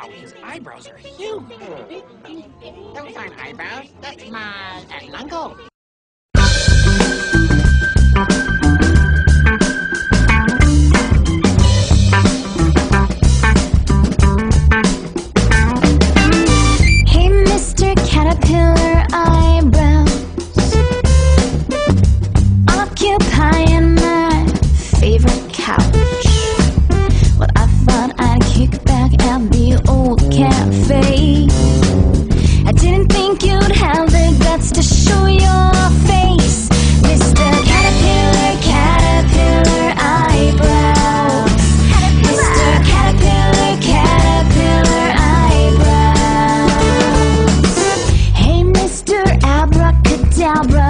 Wow, his eyebrows are huge. Those aren't eyebrows. That's my lungo. Hey, Mr. Caterpillar Eyebrows, occupying my favorite couch. Well, I thought I'd kick back at the old cafe. I didn't think you'd have the guts to show your face, Mr. Caterpillar, Caterpillar Eyebrows. Mr. Caterpillar, Caterpillar Eyebrows. Hey, Mr. Abracadabra,